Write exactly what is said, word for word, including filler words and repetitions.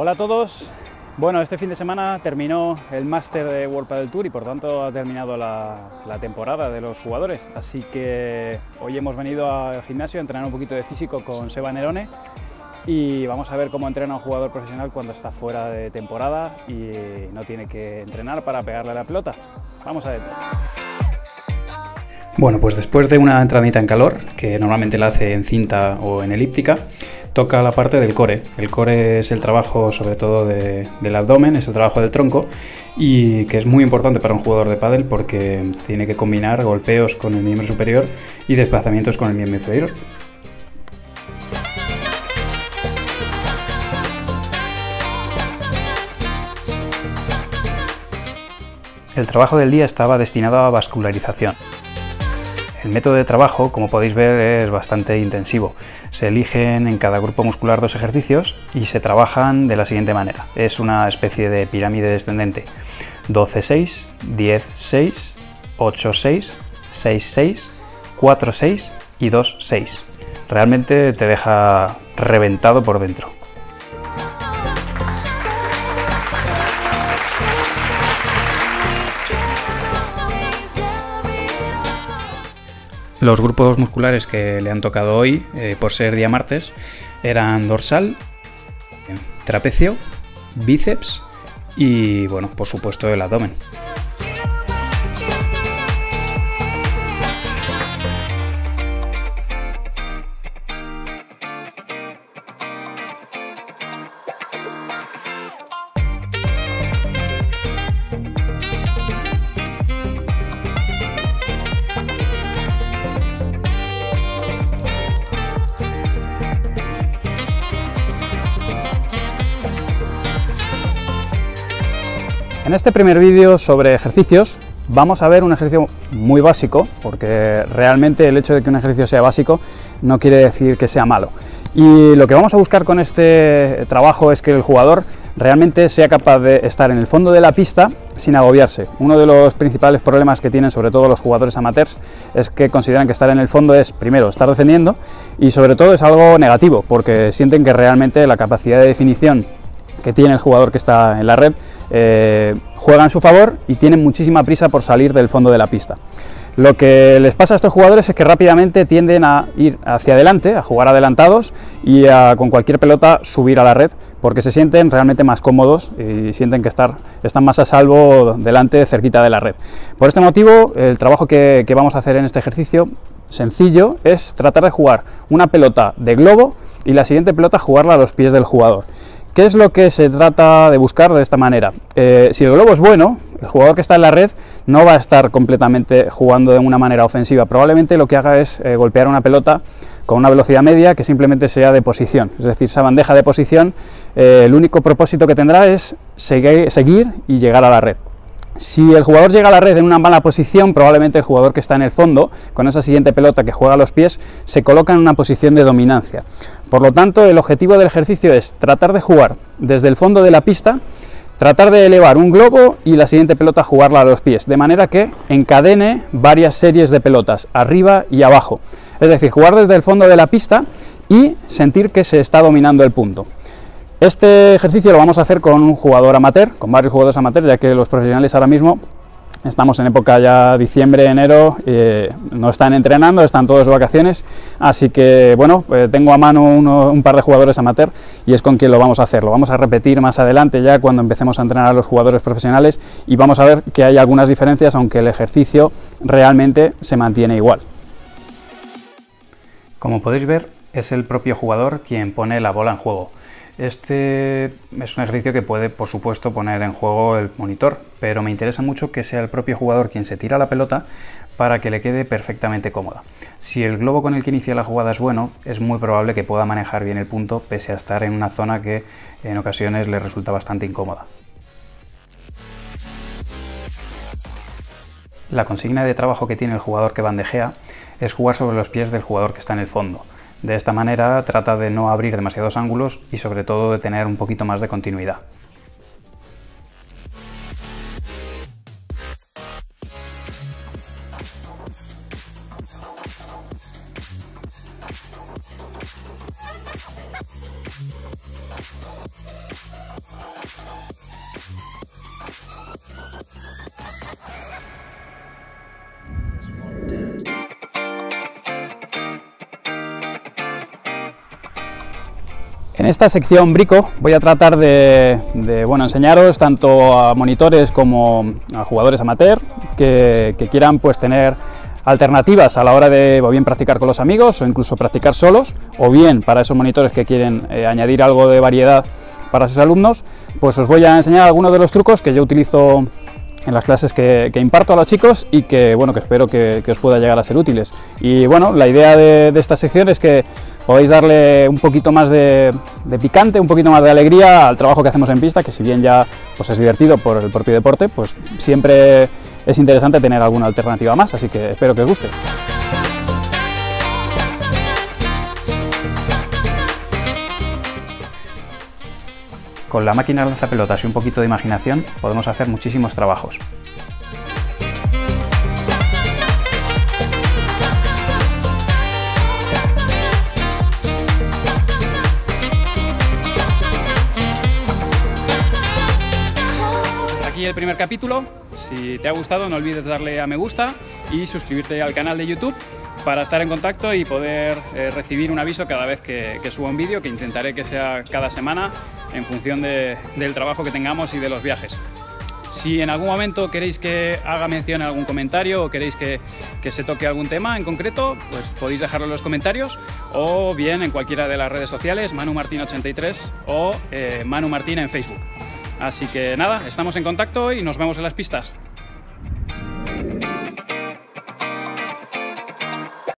Hola a todos. Bueno, este fin de semana terminó el máster de World Padel Tour y por tanto ha terminado la, la temporada de los jugadores. Así que hoy hemos venido al gimnasio a entrenar un poquito de físico con Seba Nerone y vamos a ver cómo entrena un jugador profesional cuando está fuera de temporada y no tiene que entrenar para pegarle a la pelota. Vamos adentro. Bueno, pues después de una entradita en calor, que normalmente la hace en cinta o en elíptica, toca la parte del core. El core es el trabajo sobre todo de, del abdomen, es el trabajo del tronco y que es muy importante para un jugador de pádel porque tiene que combinar golpeos con el miembro superior y desplazamientos con el miembro inferior. El trabajo del día estaba destinado a vascularización. El método de trabajo, como podéis ver, es bastante intensivo. Se eligen en cada grupo muscular dos ejercicios y se trabajan de la siguiente manera. Es una especie de pirámide descendente. doce seis, diez seis, ocho seis, seis seis, cuatro seis y dos seis. Realmente te deja reventado por dentro. Los grupos musculares que le han tocado hoy, eh, por ser día martes, eran dorsal, trapecio, bíceps y, bueno, por supuesto el abdomen. En este primer vídeo sobre ejercicios vamos a ver un ejercicio muy básico, porque realmente el hecho de que un ejercicio sea básico no quiere decir que sea malo. Y lo que vamos a buscar con este trabajo es que el jugador realmente sea capaz de estar en el fondo de la pista sin agobiarse. Uno de los principales problemas que tienen sobre todo los jugadores amateurs es que consideran que estar en el fondo es, primero, estar defendiendo y sobre todo es algo negativo, porque sienten que realmente la capacidad de definición que tiene el jugador que está en la red eh, juega en su favor y tienen muchísima prisa por salir del fondo de la pista. Lo que les pasa a estos jugadores es que rápidamente tienden a ir hacia adelante, a jugar adelantados y a, con cualquier pelota, subir a la red, porque se sienten realmente más cómodos y sienten que estar, están más a salvo delante, cerquita de la red. Por este motivo, el trabajo que, que vamos a hacer en este ejercicio sencillo es tratar de jugar una pelota de globo y la siguiente pelota jugarla a los pies del jugador. ¿Qué es lo que se trata de buscar de esta manera? Eh, si el globo es bueno, el jugador que está en la red no va a estar completamente jugando de una manera ofensiva. Probablemente lo que haga es eh, golpear una pelota con una velocidad media que simplemente sea de posición. Es decir, esa bandeja de posición, eh, el único propósito que tendrá es seguir, seguir y llegar a la red. Si el jugador llega a la red en una mala posición, probablemente el jugador que está en el fondo, con esa siguiente pelota que juega a los pies, se coloca en una posición de dominancia. Por lo tanto, el objetivo del ejercicio es tratar de jugar desde el fondo de la pista, tratar de elevar un globo y la siguiente pelota jugarla a los pies, de manera que encadene varias series de pelotas, arriba y abajo. Es decir, jugar desde el fondo de la pista y sentir que se está dominando el punto. Este ejercicio lo vamos a hacer con un jugador amateur, con varios jugadores amateurs, ya que los profesionales ahora mismo estamos en época ya diciembre, enero, eh, no están entrenando, están todos de vacaciones, así que bueno, eh, tengo a mano uno, un par de jugadores amateur y es con quien lo vamos a hacer. Lo vamos a repetir más adelante ya cuando empecemos a entrenar a los jugadores profesionales y vamos a ver que hay algunas diferencias, aunque el ejercicio realmente se mantiene igual. Como podéis ver, es el propio jugador quien pone la bola en juego. Este es un ejercicio que puede, por supuesto, poner en juego el monitor, pero me interesa mucho que sea el propio jugador quien se tira la pelota para que le quede perfectamente cómoda. Si el globo con el que inicia la jugada es bueno, es muy probable que pueda manejar bien el punto, pese a estar en una zona que en ocasiones le resulta bastante incómoda. La consigna de trabajo que tiene el jugador que bandejea es jugar sobre los pies del jugador que está en el fondo. De esta manera trata de no abrir demasiados ángulos y sobre todo de tener un poquito más de continuidad. En esta sección Brico voy a tratar de, de bueno, enseñaros tanto a monitores como a jugadores amateur que, que quieran pues tener alternativas a la hora de o bien practicar con los amigos o incluso practicar solos, o bien para esos monitores que quieren eh, añadir algo de variedad para sus alumnos, pues os voy a enseñar algunos de los trucos que yo utilizo en las clases que, que imparto a los chicos y que, bueno, que espero que, que os pueda llegar a ser útiles. Y bueno, la idea de, de esta sección es que podéis darle un poquito más de, de picante, un poquito más de alegría al trabajo que hacemos en pista, que si bien ya pues es divertido por el propio deporte, pues siempre es interesante tener alguna alternativa más, así que espero que os guste. Con la máquina lanzapelotas y un poquito de imaginación podemos hacer muchísimos trabajos. Hasta aquí el primer capítulo. Si te ha gustado, no olvides darle a me gusta y suscribirte al canal de YouTube para estar en contacto y poder eh, recibir un aviso cada vez que, que suba un vídeo, que intentaré que sea cada semana en función de, del trabajo que tengamos y de los viajes. Si en algún momento queréis que haga mención en algún comentario o queréis que, que se toque algún tema en concreto, pues podéis dejarlo en los comentarios o bien en cualquiera de las redes sociales, Manu Martín ochenta y tres o eh, Manu Martín en Facebook. Así que nada, estamos en contacto y nos vemos en las pistas.